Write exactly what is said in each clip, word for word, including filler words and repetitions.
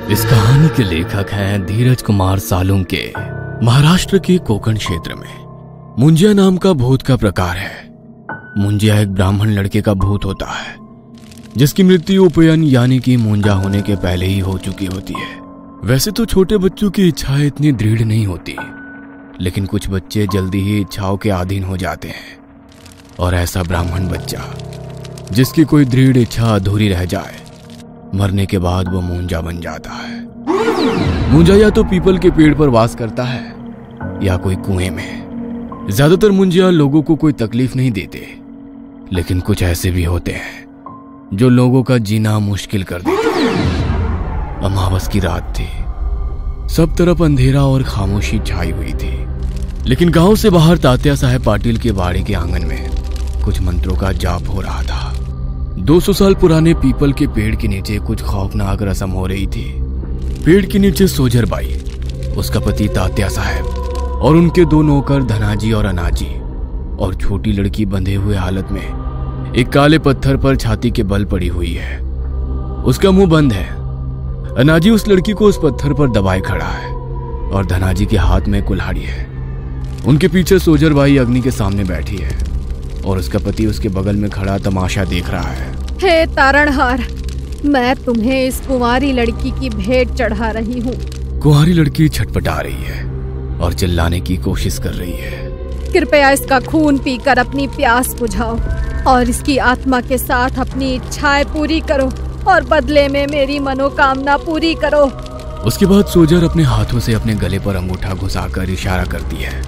इस कहानी के लेखक हैं धीरज कुमार सालुंके। महाराष्ट्र के कोकण क्षेत्र में मुंजिया नाम का भूत का प्रकार है। मुंजिया एक ब्राह्मण लड़के का भूत होता है जिसकी मृत्यु उपयन यानी कि मुंजा होने के पहले ही हो चुकी होती है। वैसे तो छोटे बच्चों की इच्छाएं इतनी दृढ़ नहीं होती, लेकिन कुछ बच्चे जल्दी ही इच्छाओं के अधीन हो जाते हैं। और ऐसा ब्राह्मण बच्चा जिसकी कोई दृढ़ इच्छा अधूरी रह जाए, मरने के बाद वो मुंजा बन जाता है। मुंजा या तो पीपल के पेड़ पर वास करता है या कोई कुएं में। ज्यादातर मुंजिया लोगों को कोई तकलीफ नहीं देते, लेकिन कुछ ऐसे भी होते हैं जो लोगों का जीना मुश्किल कर देते हैं। अमावस की रात थी, सब तरफ अंधेरा और खामोशी छाई हुई थी, लेकिन गांव से बाहर तात्या साहब पाटिल के बाड़े के आंगन में कुछ मंत्रों का जाप हो रहा था। दो सौ साल पुराने पीपल के पेड़ के नीचे कुछ खौफनाक रस्म हो रही थी। पेड़ के नीचे सोजर बाई, उसका पति तात्या साहब और उनके दो नौकर धनाजी और अनाजी और छोटी लड़की बंधे हुए हालत में एक काले पत्थर पर छाती के बल पड़ी हुई है। उसका मुंह बंद है। अनाजी उस लड़की को उस पत्थर पर दबाए खड़ा है और धनाजी के हाथ में कुल्हाड़ी है। उनके पीछे सोजर बाई अग्नि के सामने बैठी है और उसका पति उसके बगल में खड़ा तमाशा देख रहा है। हे तारणहार, मैं तुम्हें इस कुंवारी लड़की की भेंट चढ़ा रही हूँ। कुंवारी लड़की छटपटा रही है और चिल्लाने की कोशिश कर रही है। कृपया इसका खून पीकर अपनी प्यास बुझाओ और इसकी आत्मा के साथ अपनी इच्छाएं पूरी करो और बदले में मेरी मनोकामना पूरी करो। उसके बाद सोजर अपने हाथों से अपने गले पर अंगूठा घुसाकर इशारा करती है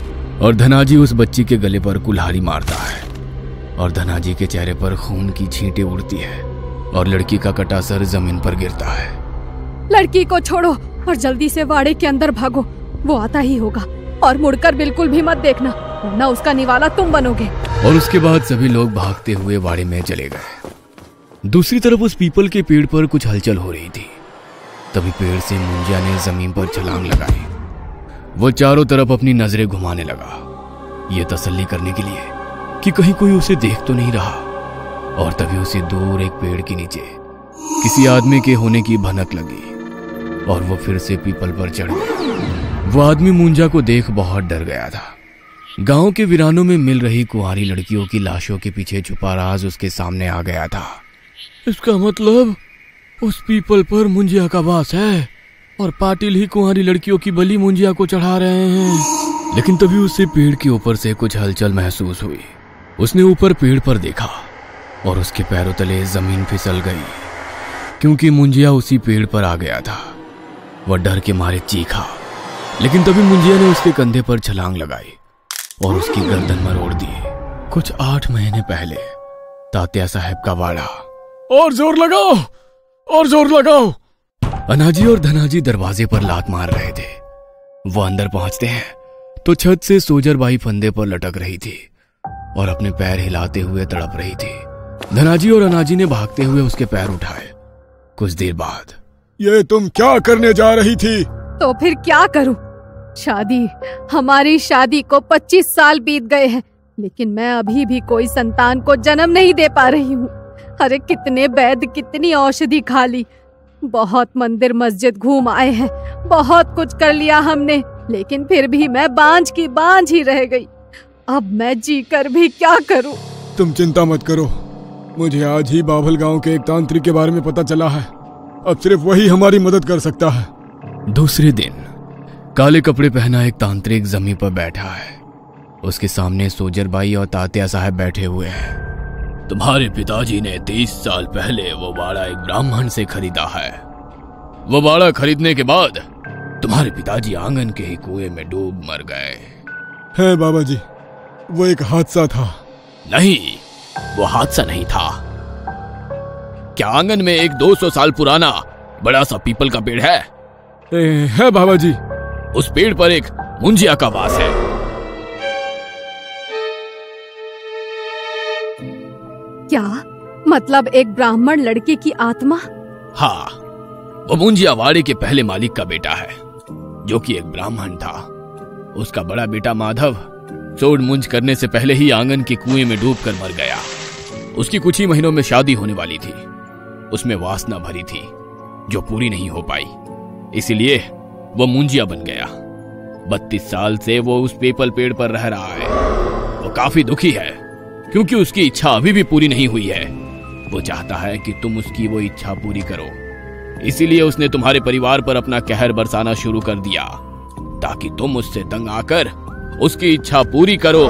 और धनाजी उस बच्ची के गले पर कुल्हाड़ी मारता है और धनाजी के चेहरे पर खून की छींटें उड़ती है और लड़की का कटा सर जमीन पर गिरता है। लड़की को छोड़ो और जल्दी से वाड़े के अंदर भागो, वो आता ही होगा। और मुड़कर बिल्कुल भी मत देखना, वरना उसका निवाला तुम बनोगे। और उसके बाद सभी लोग भागते हुए वाड़े में चले गए। दूसरी तरफ उस पीपल के पेड़ पर कुछ हलचल हो रही थी। तभी पेड़ से मुंजिया ने जमीन पर छलांग लगाई। वो चारों तरफ अपनी नजरें घुमाने लगा, ये तसल्ली करने के लिए कि कहीं कोई उसे देख तो नहीं रहा। और तभी उसे दूर एक पेड़ के नीचे किसी आदमी के होने की भनक लगी और वो फिर से पीपल पर चढ़ गया। वो आदमी मुंजा को देख बहुत डर गया था। गांव के वीरानों में मिल रही कुंवारी लड़कियों की लाशों के पीछे छुपा राज उसके सामने आ गया था। इसका मतलब उस पीपल पर मुंजिया का वास है और पाटिल ही कुंवारी लड़कियों की बलि मुंजिया को चढ़ा रहे हैं। लेकिन तभी उसे पेड़ के ऊपर से कुछ हलचल महसूस हुई। उसने ऊपर पेड़ पर देखा और उसके पैरों तले जमीन फिसल गई, क्योंकि मुंजिया उसी पेड़ पर आ गया था। वह डर के मारे चीखा, लेकिन तभी मुंजिया ने उसके कंधे पर छलांग लगाई और उसकी गर्दन मरोड़ दी। कुछ आठ महीने पहले तात्या साहब का वाड़ा। और जोर लगाओ, और जोर लगाओ। अनाजी और धनाजी दरवाजे पर लात मार रहे थे। वो अंदर पहुंचते हैं तो छत से सोजर बाई फंदे पर लटक रही थी और अपने पैर हिलाते हुए तड़प रही थी। धनाजी और अनाजी ने भागते हुए उसके पैर उठाए। कुछ देर बाद, ये तुम क्या करने जा रही थी? तो फिर क्या करूं? शादी, हमारी शादी को पच्चीस साल बीत गए हैं, लेकिन मैं अभी भी कोई संतान को जन्म नहीं दे पा रही हूँ। अरे कितने वैद्य, कितनी औषधि खा ली, बहुत मंदिर मस्जिद घूम आए हैं, बहुत कुछ कर लिया हमने, लेकिन फिर भी मैं बांझ की बांझ ही रह गई। अब मैं जी कर भी क्या करूं? तुम चिंता मत करो, मुझे आज ही बाभल गांव के एक तांत्रिक के बारे में पता चला है। अब सिर्फ वही हमारी मदद कर सकता है। दूसरे दिन काले कपड़े पहना एक तांत्रिक जमीन पर बैठा है। उसके सामने सोजर बाई और तात्या साहब बैठे हुए हैं। तुम्हारे पिताजी ने तीस साल पहले वो बाड़ा एक ब्राह्मण से खरीदा है। वो बाड़ा खरीदने के बाद तुम्हारे पिताजी आंगन के ही कुएं में डूब मर गए। है बाबा जी, वो एक हादसा था। नहीं, वो हादसा नहीं था। क्या आंगन में एक दो सौ साल पुराना बड़ा सा पीपल का पेड़ है? ए, है बाबा जी। उस पेड़ पर एक मुंजिया का वास है। क्या मतलब? एक ब्राह्मण लड़के की आत्मा? हाँ, वो मुंजिया वाड़े के पहले मालिक का बेटा है, जो कि एक ब्राह्मण था। उसका बड़ा बेटा माधव सोड मुंज करने से पहले ही आंगन के कुएं में डूबकर मर गया। उसकी कुछ ही महीनों में शादी होने वाली थी। उसमें वासना भरी थी, जो पूरी नहीं हो पाई। इसीलिए वो मुंजिया बन गया। बत्तीस साल से वो उस पीपल पेड़ पर रह रहा है। वो काफी दुखी है क्योंकि उसकी इच्छा अभी भी पूरी नहीं हुई है। वो चाहता है कि तुम उसकी वो इच्छा पूरी करो। इसीलिए उसने तुम्हारे परिवार पर अपना कहर बरसाना शुरू कर दिया ताकि तुम उससे तंग आकर उसकी इच्छा पूरी करो।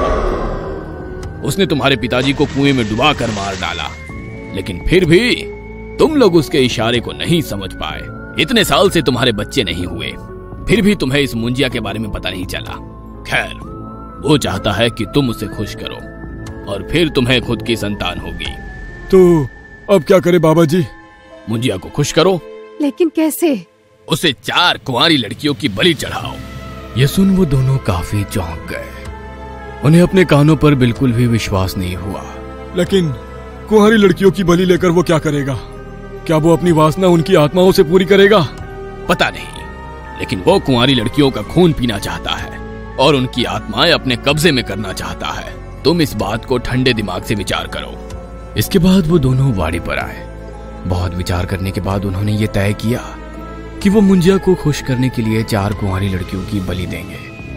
उसने तुम्हारे पिताजी को कुएं में डुबा कर मार डाला, लेकिन फिर भी तुम लोग उसके इशारे को नहीं समझ पाए। इतने साल से तुम्हारे बच्चे नहीं हुए, फिर भी तुम्हें इस मुंजिया के बारे में पता नहीं चला। खैर, वो चाहता है कि तुम उसे खुश करो और फिर तुम्हें खुद की संतान होगी। तो अब क्या करे बाबा जी? मुंजिया को खुश करो। लेकिन कैसे? उसे चार कुंवारी लड़कियों की बलि चढ़ाओ। ये सुन वो दोनों काफी चौंक गए। उन्हें अपने कानों पर बिल्कुल भी विश्वास नहीं हुआ। लेकिन कुंवारी लड़कियों की बलि लेकर वो क्या करेगा? क्या वो अपनी वासना उनकी आत्माओं से पूरी करेगा? पता नहीं, लेकिन वो कुंवारी लड़कियों का खून पीना चाहता है और उनकी आत्माएं अपने कब्जे में करना चाहता है। तुम इस बात को ठंडे दिमाग से विचार करो। इसके बाद वो दोनों वाड़ी पर आए। बहुत विचार करने के बाद उन्होंने ये तय किया कि वो मुंजिया को खुश करने के लिए चार कुंवारी लड़कियों की बलि देंगे।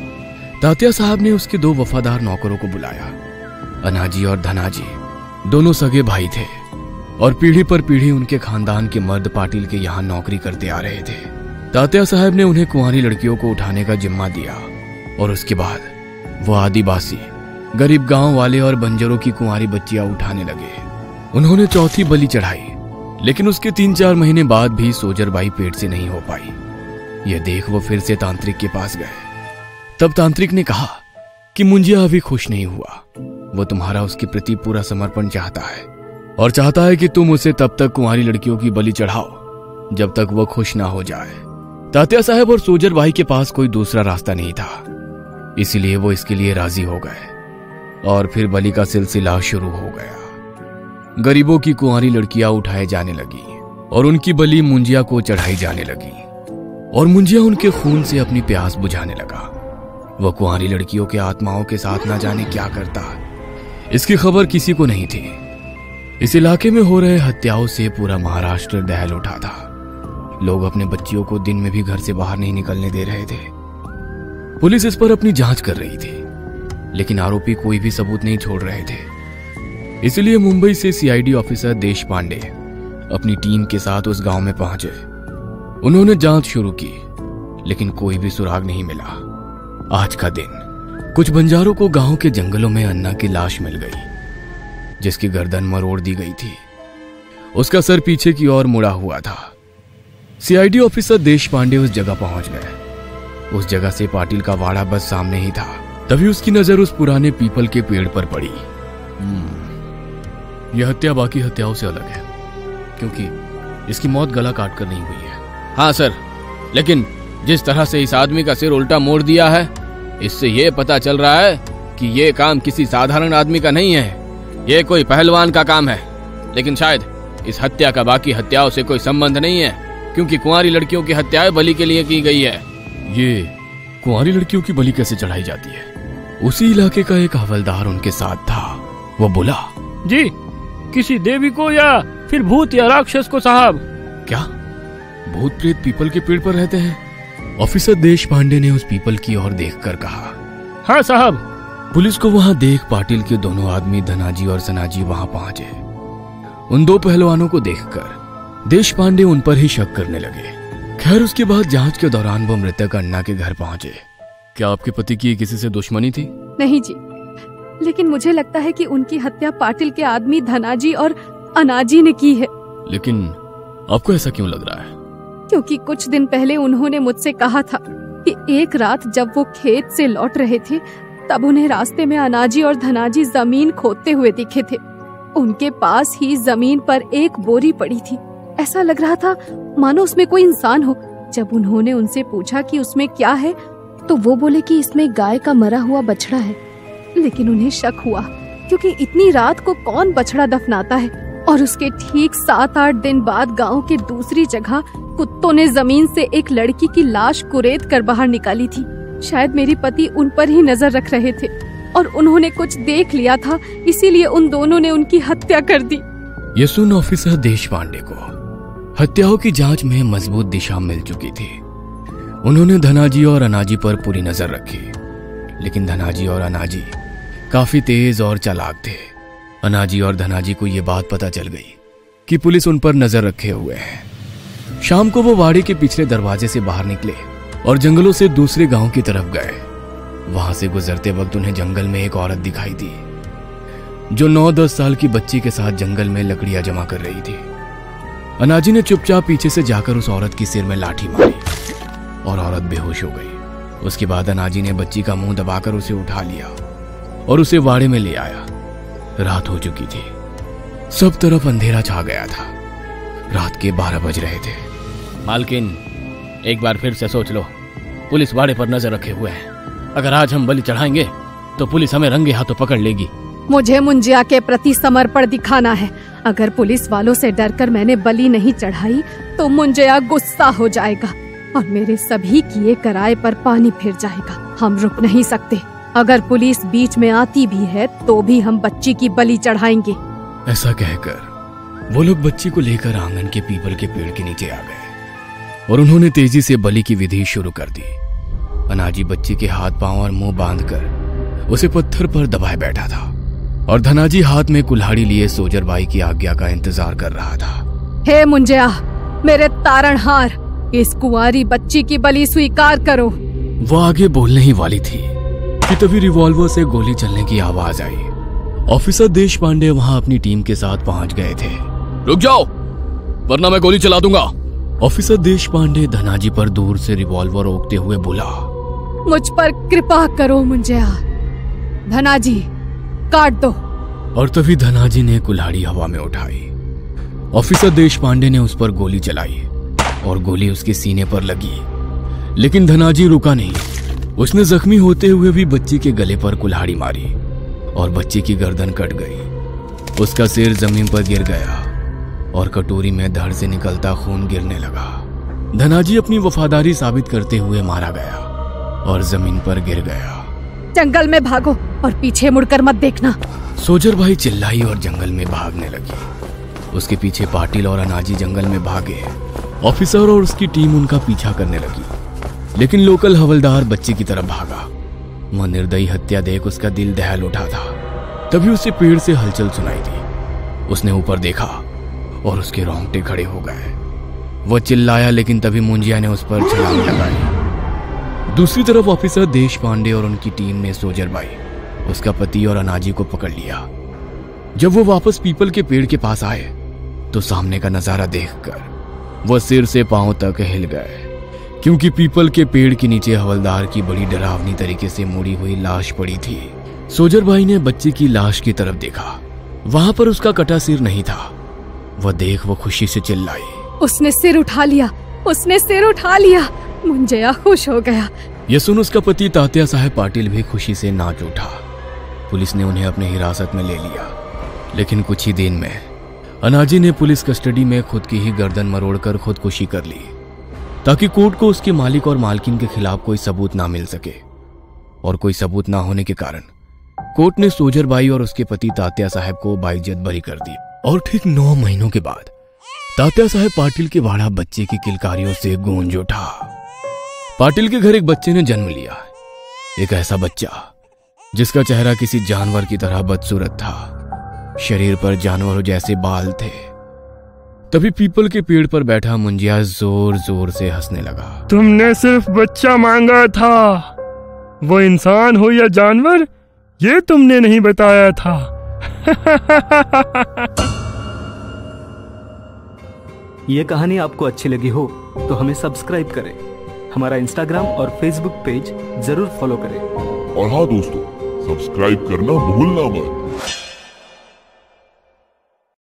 तात्या साहब ने उसके दो वफादार नौकरों को बुलाया। अनाजी और धनाजी दोनों सगे भाई थे और पीढ़ी पर पीढ़ी उनके खानदान के मर्द पाटिल के यहाँ नौकरी करते आ रहे थे। तात्या साहब ने उन्हें कुंवारी लड़कियों को उठाने का जिम्मा दिया और उसके बाद वो आदिवासी, गरीब गांव वाले और बंजरों की कुंवारी बच्चियां उठाने लगे। उन्होंने चौथी बलि चढ़ाई, लेकिन उसके तीन चार महीने बाद भी सोजरबाई पेट से नहीं हो पाई। यह देख वो फिर से तांत्रिक के पास गए। तब तांत्रिक ने कहा कि मुंजिया अभी खुश नहीं हुआ। वो तुम्हारा उसके प्रति पूरा समर्पण चाहता है और चाहता है कि तुम उसे तब तक कुंवारी लड़कियों की बलि चढ़ाओ जब तक वो खुश ना हो जाए। तात्या साहब और सोजरबाई के पास कोई दूसरा रास्ता नहीं था, इसीलिए वो इसके लिए राजी हो गए और फिर बलि का सिलसिला शुरू हो गया। गरीबों की कुंवारी लड़कियां उठाए जाने लगी और उनकी बलि मुंजिया को चढ़ाई जाने लगी और मुंजिया उनके खून से अपनी प्यास बुझाने लगा। वह कुंवारी लड़कियों के आत्माओं के साथ ना जाने क्या करता, इसकी खबर किसी को नहीं थी। इस इलाके में हो रहे हत्याओं से पूरा महाराष्ट्र दहल उठा था। लोग अपने बच्चियों को दिन में भी घर से बाहर नहीं निकलने दे रहे थे। पुलिस इस पर अपनी जांच कर रही थी, लेकिन आरोपी कोई भी सबूत नहीं छोड़ रहे थे। इसलिए मुंबई से सीआईडी ऑफिसर देश पांडे अपनी टीम के साथ उस गांव में पहुंचे। उन्होंने जांच शुरू की, लेकिन कोई भी सुराग नहीं मिला। आज का दिन कुछ बंजारों को गांव के जंगलों में अन्ना की लाश मिल गई, जिसकी गर्दन मरोड़ दी गई थी। उसका सर पीछे की ओर मुड़ा हुआ था। सीआईडी ऑफिसर देश पांडे उस जगह पहुंच गए। उस जगह से पाटिल का वाड़ा बस सामने ही था। तभी उसकी नजर उस पुराने पीपल के पेड़ पर पड़ी। यह हत्या बाकी हत्याओं से अलग है, क्योंकि इसकी मौत गला काट कर नहीं हुई है। हाँ सर, लेकिन जिस तरह से इस आदमी का सिर उल्टा मोड़ दिया है, इससे यह पता चल रहा है कि यह काम किसी साधारण आदमी का नहीं है। यह कोई पहलवान का काम है। लेकिन शायद इस हत्या का बाकी हत्याओं से कोई संबंध नहीं है, क्योंकि कुंवारी लड़कियों की हत्याएं बलि के लिए की गई है। ये कुंवारी लड़कियों की बलि कैसे चढ़ाई जाती है? उसी इलाके का एक हवलदार उनके साथ था। वो बोला, जी, किसी देवी को या फिर भूत या राक्षस को साहब। क्या भूत प्रेत पीपल के पेड़ पर रहते हैं? ऑफिसर देश पांडे ने उस पीपल की ओर देखकर कहा। हाँ साहब। पुलिस को वहां देख पाटिल के दोनों आदमी धनाजी और सनाजी वहां पहुंचे। उन दो पहलवानों को देखकर देश पांडे उन पर ही शक करने लगे। खैर, उसके बाद जांच के दौरान वो मृतक अन्ना के घर पहुंचे। क्या आपके पति की किसी से दुश्मनी थी? नहीं जी, लेकिन मुझे लगता है कि उनकी हत्या पाटिल के आदमी धनाजी और अनाजी ने की है। लेकिन आपको ऐसा क्यों लग रहा है? क्योंकि कुछ दिन पहले उन्होंने मुझसे कहा था कि एक रात जब वो खेत से लौट रहे थे, तब उन्हें रास्ते में अनाजी और धनाजी जमीन खोदते हुए दिखे थे। उनके पास ही जमीन पर एक बोरी पड़ी थी। ऐसा लग रहा था मानो उसमें कोई इंसान हो। जब उन्होंने उनसे पूछा कि उसमें क्या है, तो वो बोले कि इसमें गाय का मरा हुआ बछड़ा है। लेकिन उन्हें शक हुआ, क्योंकि इतनी रात को कौन बछड़ा दफनाता है। और उसके ठीक सात आठ दिन बाद गांव के दूसरी जगह कुत्तों ने जमीन से एक लड़की की लाश कुरेद कर बाहर निकाली थी। शायद मेरे पति उन पर ही नजर रख रहे थे और उन्होंने कुछ देख लिया था, इसीलिए उन दोनों ने उनकी हत्या कर दी। ये सुन ऑफिसर देश पांडे को हत्याओं की जांच में मजबूत दिशा मिल चुकी थी। उन्होंने धनाजी और अनाजी पर पूरी नजर रखी, लेकिन धनाजी और अनाजी काफी तेज और चालाक थे। अनाजी और धनाजी को यह बात पता चल गई कि पुलिस उन पर नजर रखे हुए है। शाम को वो वाड़ी के पिछले दरवाजे से बाहर निकले और जंगलों से दूसरे गांव की तरफ गए। वहां से गुजरते वक्त उन्हें जंगल में एक औरत दिखाई दी जो नौ दस साल की बच्ची के साथ जंगल में लकड़ियां जमा कर रही थी। अनाजी ने चुपचाप पीछे से जाकर उस औरत की सिर में लाठी मारी और औरत बेहोश हो गई। उसके बाद अनाजी ने बच्ची का मुंह दबाकर उसे उठा लिया और उसे वाड़े में ले आया। रात हो चुकी थी, सब तरफ अंधेरा छा गया था। रात के बारह बज रहे थे। मालकिन, एक बार फिर से सोच लो, पुलिस वाड़े पर नजर रखे हुए है। अगर आज हम बलि चढ़ाएंगे तो पुलिस हमें रंगे हाथों पकड़ लेगी। मुझे मुंजिया के प्रति समर्पण दिखाना है। अगर पुलिस वालों से डरकर मैंने बलि नहीं चढ़ाई तो मुंजिया गुस्सा हो जाएगा और मेरे सभी किए कराए पर पानी फिर जाएगा। हम रुक नहीं सकते। अगर पुलिस बीच में आती भी है तो भी हम बच्ची की बलि चढ़ाएंगे। ऐसा कहकर वो लोग बच्ची को लेकर आंगन के पीपल के पेड़ के नीचे आ गए और उन्होंने तेजी से बलि की विधि शुरू कर दी। अनाजी बच्ची के हाथ पांव और मुंह बांधकर उसे पत्थर पर दबाए बैठा था और धनाजी हाथ में कुल्हाड़ी लिए सोजरबाई की आज्ञा का इंतजार कर रहा था। हे मुंजिया, मेरे तारणहार, इस कुंवारी बच्ची की बलि स्वीकार करो। वो आगे बोलने ही वाली थी कि तभी रिवॉल्वर से गोली चलने की आवाज आई। ऑफिसर देश पांडे वहां अपनी टीम के साथ पहुंच गए थे। रुक जाओ, वरना मैं गोली चला दूंगा। ऑफिसर देश पांडे धनाजी पर दूर से रिवॉल्वर रोकते हुए बोला, मुझ पर कृपा करो मुंजिया। धनाजी, काट दो। और तभी धनाजी ने कुल्हाड़ी हवा में उठाई। ऑफिसर देश पांडे ने उस पर गोली चलाई और गोली उसके सीने पर लगी, लेकिन धनाजी रुका नहीं। उसने जख्मी होते हुए भी बच्ची के गले पर कुल्हाड़ी मारी और बच्ची की गर्दन कट गई। उसका सिर जमीन पर गिर गया और कटोरी में धड़ से निकलता खून गिरने लगा। धनाजी अपनी वफादारी साबित करते हुए मारा गया और जमीन पर गिर गया। जंगल में भागो और पीछे मुड़कर मत देखना। सोजरबाई चिल्लाई और जंगल में भागने लगी। उसके पीछे पाटिल और अनाजी जंगल में भागे। ऑफिसर और उसकी टीम उनका पीछा करने लगी, लेकिन लोकल हवलदार बच्ची की तरफ भागा। वह निर्दयी हत्या देख उसका दिल दहल उठा था। तभी उसे पेड़ से हलचल सुनाई दी। उसने ऊपर देखा और उसके रोंगटे खड़े हो गए। वह चिल्लाया, लेकिन तभी मुंजिया ने उस पर छलांग लगाई। दूसरी तरफ ऑफिसर देश पांडे और उनकी टीम ने सोजरबाई, उसका पति और अनाजी को पकड़ लिया। जब वो वापस पीपल के पेड़ के पास आए तो सामने का नजारा देखकर वह सिर से पांव तक हिल गए, क्योंकि पीपल के पेड़ के नीचे हवलदार की बड़ी डरावनी तरीके से मुड़ी हुई लाश पड़ी थी। सोजरबाई ने बच्चे की लाश की तरफ देखा। वहां पर उसका कटा सिर नहीं था। वह देख वो खुशी से चिल्लाई, उसने सिर उठा लिया, उसने सिर उठा लिया। मुंजिया खुश हो गया। यह सुन उसका पति तात्या साहब पाटिल भी खुशी से नाच उठा। पुलिस ने उन्हें अपने हिरासत में ले लिया, लेकिन कुछ ही दिन में अनाजी ने पुलिस कस्टडी में खुद की ही गर्दन मरोड़कर खुदकुशी कर ली, ताकि कोर्ट को उसके मालिक और मालकिन के खिलाफ कोई सबूत ना मिल सके। और कोई सबूत ना होने के कारण कोर्ट ने सोजरबाई और उसके पति तात्या साहब को बाइज्जत बरी कर दी। और ठीक नौ महीनों के बाद तात्या साहब पाटिल के वाड़ा बच्चे की किलकारियों से गूंज उठा। पाटिल के घर एक बच्चे ने जन्म लिया, एक ऐसा बच्चा जिसका चेहरा किसी जानवर की तरह बदसूरत था। शरीर पर जानवरों जैसे बाल थे। तभी पीपल के पेड़ पर बैठा मुंजिया जोर जोर से हंसने लगा। तुमने सिर्फ बच्चा मांगा था, वो इंसान हो या जानवर ये तुमने नहीं बताया था। ये कहानी आपको अच्छी लगी हो तो हमें सब्सक्राइब करें, हमारा इंस्टाग्राम और फेसबुक पेज जरूर फॉलो करें। और हाँ दोस्तों, सब्सक्राइब करना भूलना मत।